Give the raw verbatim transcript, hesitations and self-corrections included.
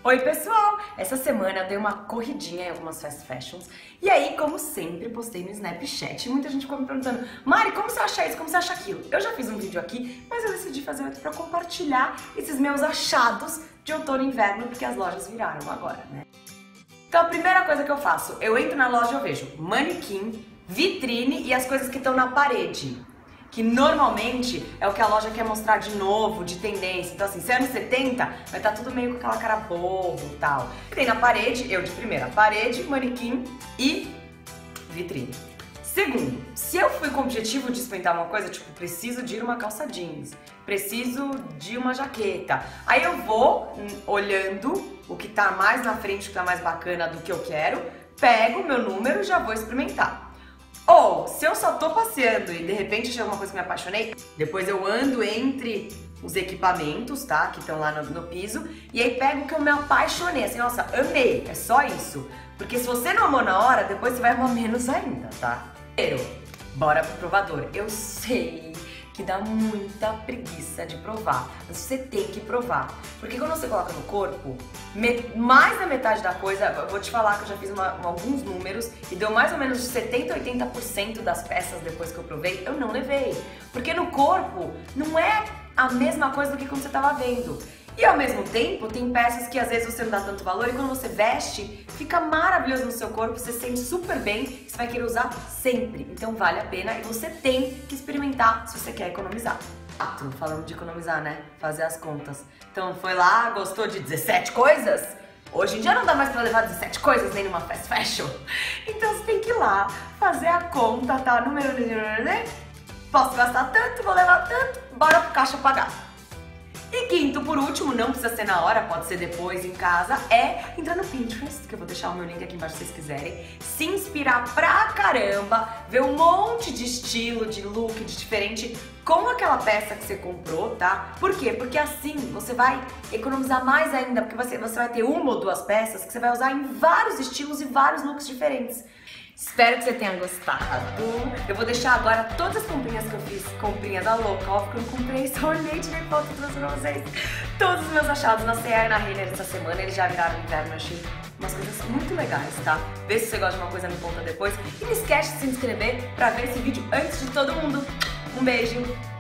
Oi pessoal! Essa semana eu dei uma corridinha em algumas fast fashions e aí, como sempre, postei no Snapchat e muita gente ficou me perguntando: Mari, como você acha isso? Como você acha aquilo? Eu já fiz um vídeo aqui, mas eu decidi fazer outro pra compartilhar esses meus achados de outono e inverno, porque as lojas viraram agora, né? Então a primeira coisa que eu faço, eu entro na loja e eu vejo manequim, vitrine e as coisas que estão na parede. Que normalmente é o que a loja quer mostrar de novo, de tendência. Então assim, se é anos setenta, vai estar tudo meio com aquela cara bobo e tal. Tem na parede, eu de primeira, parede, manequim e vitrine. Segundo, se eu fui com o objetivo de experimentar uma coisa, tipo, preciso de uma calça jeans, preciso de uma jaqueta, aí eu vou hum, olhando o que tá mais na frente, o que tá mais bacana do que eu quero, pego o meu número e já vou experimentar. Ou, se eu só tô passeando e de repente chega uma coisa que me apaixonei, depois eu ando entre os equipamentos, tá? Que estão lá no, no piso, e aí pego o que eu me apaixonei, assim, nossa, amei, é só isso. Porque se você não amou na hora, depois você vai amar menos ainda, tá? Primeiro, bora pro provador. Eu sei que dá muita preguiça de provar, mas você tem que provar. Porque quando você coloca no corpo, mais da metade da coisa, eu vou te falar que eu já fiz uma, alguns números e deu mais ou menos de setenta a oitenta por cento das peças depois que eu provei, eu não levei. Porque no corpo não é a mesma coisa do que quando você tava vendo. E ao mesmo tempo, tem peças que às vezes você não dá tanto valor e quando você veste, fica maravilhoso no seu corpo, você se sente super bem, você vai querer usar sempre. Então vale a pena e você tem que experimentar se você quer economizar. Quatro, falando de economizar, né? Fazer as contas. Então foi lá, gostou de dezessete coisas? Hoje em dia não dá mais pra levar dezessete coisas nem numa fast fashion. Então você tem que ir lá, fazer a conta, tá? Número, né? Posso gastar tanto, vou levar tanto, bora pro caixa pagar. E quinto, por último, não precisa ser na hora, pode ser depois em casa, é entrar no Pinterest, que eu vou deixar o meu link aqui embaixo se vocês quiserem, se inspirar pra caramba, ver um monte de estilo, de look, de diferente com aquela peça que você comprou, tá? Por quê? Porque assim você vai economizar mais ainda, porque você, você vai ter uma ou duas peças que você vai usar em vários estilos e vários looks diferentes. Espero que você tenha gostado. Eu vou deixar agora todas as comprinhas que eu fiz, comprinhas da louca, óbvio que eu não comprei, só olhei, tirei foto e trouxe pra vocês. Todos os meus achados na C A e na Renner essa semana, eles já viraram inverno, eu achei umas coisas muito legais, tá? Vê se você gosta de uma coisa, me conta depois. E não esquece de se inscrever pra ver esse vídeo antes de todo mundo. Um beijo!